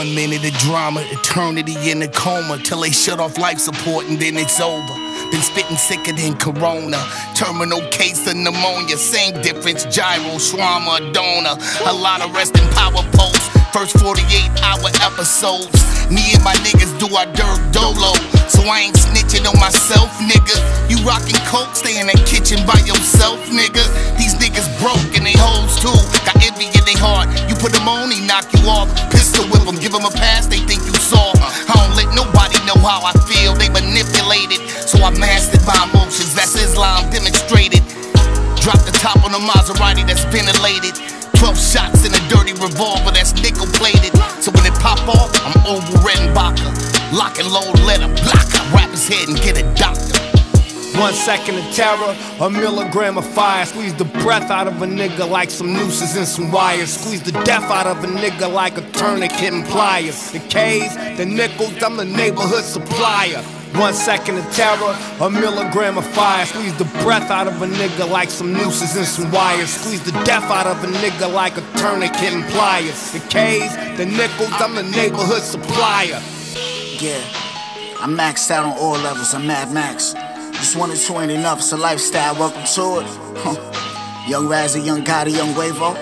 1 minute of drama, eternity in a coma, till they shut off life support and then it's over. Been spitting sicker than corona, terminal case of pneumonia. Same difference, gyro, shawarma, donor. A lot of rest in power posts, first 48-hour episodes. Me and my niggas do our dirt dolo, so I ain't snitching on myself, nigga. You rockin' coke, stay in that kitchen by yourself, nigga. These niggas broke and they hoes too, got envy in they heart. You put them on, he knock you off. Pistol whip them, give them a pass, they think you soft. I don't let nobody know how I feel, they manipulated. So I mastered my emotions, that's Islam demonstrated. Drop the top on a Maserati that's ventilated. 12 shots in a dirty revolver that's nickel plated. So when it pop off, I'm over red and vodka. Lock and load, let a blocker. Wrap his head and get a doctor. 1 second of terror, a milligram of fire. Squeeze the breath out of a nigga like some nooses and some wires. Squeeze the death out of a nigga like a tourniquet and pliers. The K's, the nickels, I'm the neighborhood supplier. 1 second of terror, a milligram of fire. Squeeze the breath out of a nigga like some nooses and some wires. Squeeze the death out of a nigga like a tourniquet and pliers. The K's, the nickels, I'm the neighborhood supplier. Yeah, I'm maxed out on all levels, I'm Mad Max. Just 1 or 2 ain't enough, it's a lifestyle, welcome to it. Young Razzie, Young Gotti, Young Wavo.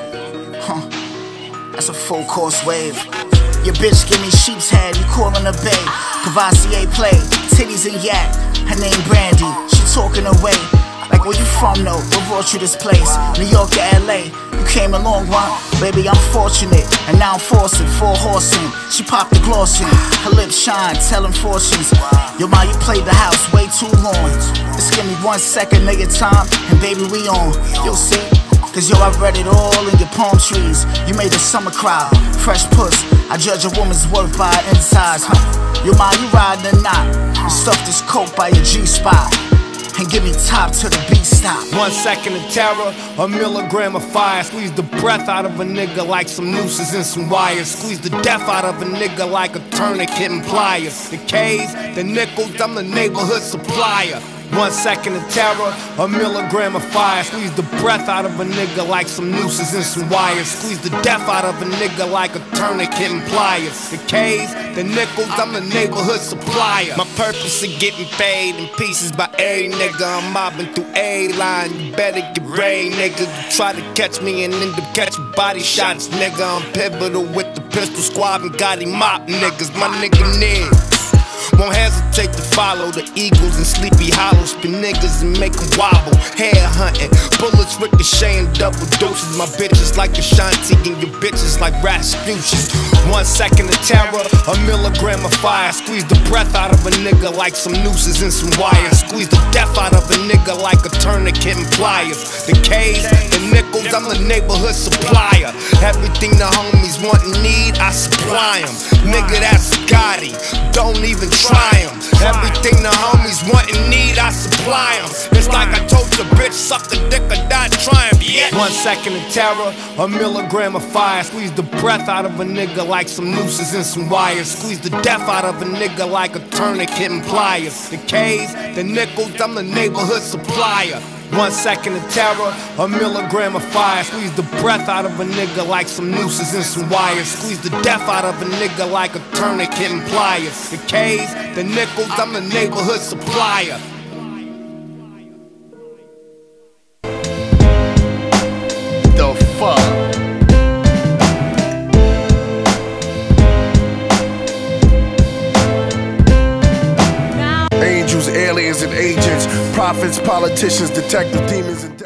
That's a full course wave. Your bitch give me sheep's head, you callin' a bae. Cavassier play, titties and yak. Her name Brandy, she talking away. Like where you from though, what brought you this place? New York or LA, you came a long one. Baby, I'm fortunate, and now I'm forcing, 4 horsing. She popped the gloss in, her lips shine, telling fortunes. Yo, ma, you played the house way too long. Just give me 1 second of your time, and baby, we on. You'll see. Cause yo, I read it all in your palm trees. You made the summer cry, fresh puss. I judge a woman's worth by her insides, Yo, ma, you riding or not? You stuff this coke by your G-spot and give me top to the beat stop. 1 second of terror, a milligram of fire. Squeeze the breath out of a nigga like some nooses and some wires. Squeeze the death out of a nigga like a tourniquet and pliers. The K's, the nickels, I'm the neighborhood supplier. 1 second of terror, a milligram of fire. Squeeze the breath out of a nigga like some nooses and some wires. Squeeze the death out of a nigga like a tourniquet and pliers. The K's, the nickels, I'm the neighborhood supplier. My purpose is getting paid in pieces by every nigga. I'm mobbing through a line, you better get ready, nigga. You try to catch me and end up catching body shots, nigga. I'm pivotal with the pistol squad and Gotti mop niggas. My nigga niggas won't hesitate to follow the Eagles and Sleepy Hollow. Spin niggas and make them wobble. Hair hunting, bullets ricocheting, double doses. My bitches like Ashanti and your bitches like Rasputin. 1 second of terror, a milligram of fire. Squeeze the breath out of a nigga like some nooses and some wires. Squeeze the death out of a nigga like a tourniquet and pliers. The K's, the nickels, I'm the neighborhood supplier. Everything the homies want and need, I supply them. Nigga, that's Gotti, don't even try them. Everything the homies want and need, I supply them. It's like I told your bitch, suck a dick or die trying. 1 second of terror, a milligram of fire. Squeeze the breath out of a nigga like some nooses and some wires. Squeeze the death out of a nigga like a tourniquet and pliers. The K's, the nickels, I'm the neighborhood supplier. 1 second of terror, a milligram of fire. Squeeze the breath out of a nigga like some nooses and some wires. Squeeze the death out of a nigga like a tourniquet and pliers. The K's, the nickels, I'm the neighborhood supplier. The fuck? Angels, aliens, and agents, prophets, politicians, detectives, demons, and